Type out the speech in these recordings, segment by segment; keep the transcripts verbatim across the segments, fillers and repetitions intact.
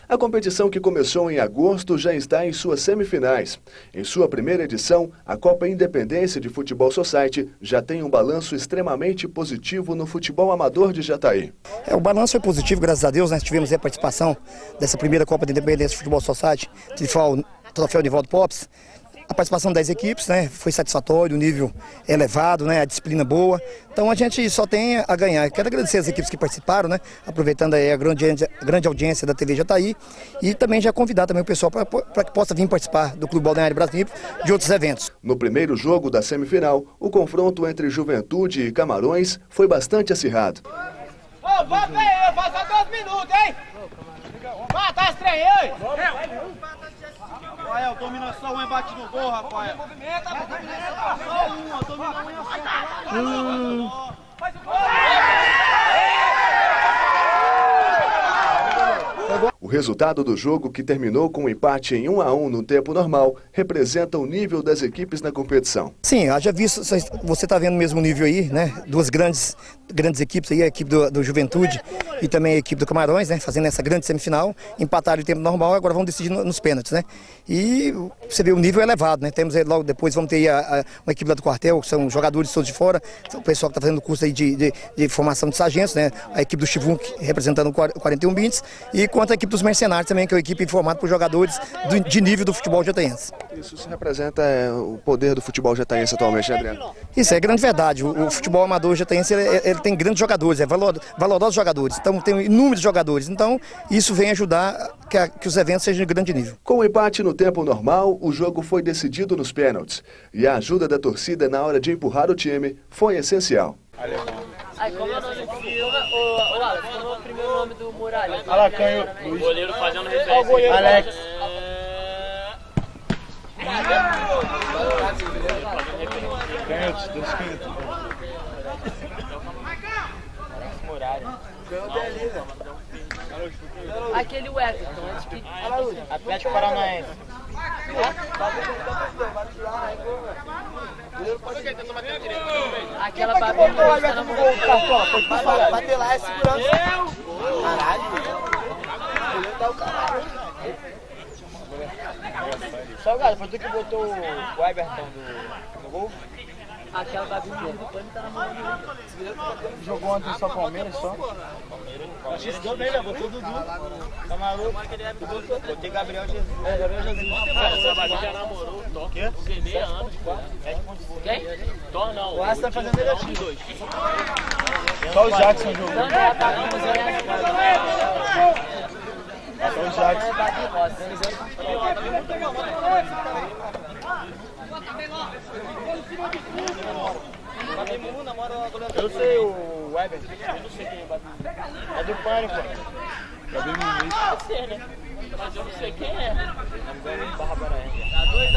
A competição, que começou em agosto, já está em suas semifinais. Em sua primeira edição, a Copa Independência de Futebol Society já tem um balanço extremamente positivo no futebol amador de Jataí. É, o balanço é positivo, graças a Deus. Nós tivemos a participação dessa primeira Copa de Independência de Futebol Society, troféu, troféu Nivaldo Popes. A participação das equipes, né, foi satisfatório, o nível elevado, né, a disciplina boa. Então a gente só tem a ganhar. Quero agradecer as equipes que participaram, né, aproveitando aí a grande, a grande audiência da T V Jataí, e também já convidar também o pessoal para que possa vir participar do Clube Balneário Brasil e de outros eventos. No primeiro jogo da semifinal, o confronto entre Juventude e Camarões foi bastante acirrado. Ô, volta aí, faz só dois minutos, hein? Mata as três aí! Rafael, domina só um embate no gol, Rafael. Movimenta, movimenta. Só uma, domina um e um. Faz o gol! O resultado do jogo, que terminou com um empate em um a um no tempo normal, representa o nível das equipes na competição. Sim, haja visto, você está vendo o mesmo nível aí, né? Duas grandes, grandes equipes aí, a equipe do, do Juventude e também a equipe do Camarões, né? Fazendo essa grande semifinal, empataram em tempo normal, agora vão decidir nos pênaltis, né? E você vê o nível elevado, né? Temos aí, logo depois, vamos ter a, a, uma equipe lá do quartel, que são jogadores todos de fora, o pessoal que está fazendo o curso aí de, de, de formação de sargentos, né? A equipe do Chivunk representando o quarenta e um Bintes, e quanto a equipe dos Mercenários também, que é uma equipe formada por jogadores do, de nível do futebol jataiense. Isso se representa é, o poder do futebol jataiense atualmente, né, Adriano? Isso é grande verdade. O, o futebol amador jataiense, ele, ele tem grandes jogadores, é valor, valorosos jogadores, então tem inúmeros jogadores. Então isso vem ajudar que, a, que os eventos sejam de grande nível. Com o empate no tempo normal, o jogo foi decidido nos pênaltis. E a ajuda da torcida na hora de empurrar o time foi essencial. Aí, como é o nome do o Alex, como é o primeiro nome do Muralha? Alacanho, o goleiro fazendo reversa. Ó o goleiro, Alex. Canhotos, Deus querido. Alex Muralha. Aquele Everton, antes que... Atlético Paranaense. Aquela babinha bater lá é segurança. Caralho. Tá o caralho. Salgado, foi tu que botou o Everton do, no gol? Aquela babinha depois não tá na mão. Jogou ontem só Palmeiras só? Palmeiras deu bem, né? Botou Dudu. Tá maluco? Botei Gabriel Jesus. É, Gabriel Jesus. Essa babinha já namorou o Thor. Quê? sete anos. Quem? Thor não. O Asa tá fazendo melhor time. Só o Jackson jogou. Não, já tá com Só o Jackson. Eu sei o Everton. Eu não sei quem é. É do Pânico. Gabriel Muniz. Eu sei, né? Mas eu não sei quem é. Barra Baraense. Tá dois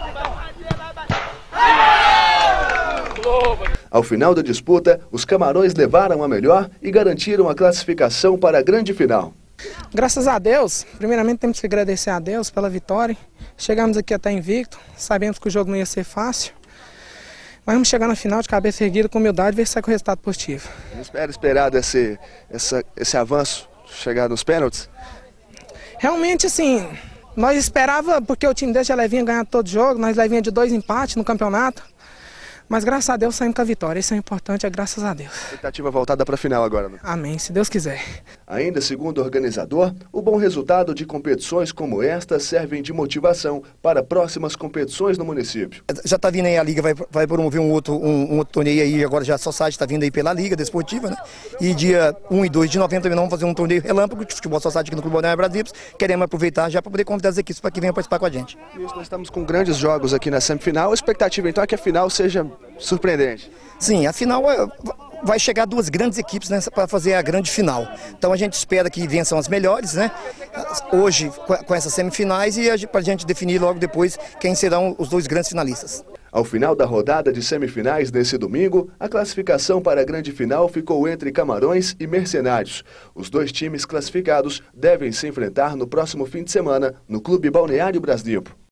a um. Ao final da disputa, os Camarões levaram a melhor e garantiram a classificação para a grande final. Graças a Deus, primeiramente temos que agradecer a Deus pela vitória. Chegamos aqui até invicto, sabemos que o jogo não ia ser fácil. Mas vamos chegar na final de cabeça erguida, com humildade, e ver se sai com o resultado positivo. Era esperado esse, essa, esse avanço, chegar nos pênaltis? Realmente, assim, nós esperávamos, porque o time dele já levinha ganhar todo jogo, nós levinha de dois empates no campeonato. Mas graças a Deus saímos com a vitória, isso é importante, é graças a Deus. Expectativa voltada para a final agora, né? Amém, se Deus quiser. Ainda segundo o organizador, o bom resultado de competições como esta servem de motivação para próximas competições no município. Já está vindo aí a Liga, vai, vai promover um outro, um, um outro torneio aí, agora já a Society está vindo aí pela Liga Desportiva, né? E dia um e dois de novembro também vamos fazer um torneio relâmpago de futebol Society aqui no Clube Balneário Brasil. Queremos aproveitar já para poder convidar as equipes para que venham participar com a gente. Isso, nós estamos com grandes jogos aqui na semifinal. A expectativa então é que a final seja surpreendente. Sim, a final vai chegar duas grandes equipes, né, para fazer a grande final. Então a gente espera que vençam as melhores, né? Hoje com essas semifinais, e para a gente definir logo depois quem serão os dois grandes finalistas. Ao final da rodada de semifinais desse domingo, a classificação para a grande final ficou entre Camarões e Mercenários. Os dois times classificados devem se enfrentar no próximo fim de semana no Clube Balneário Brasil.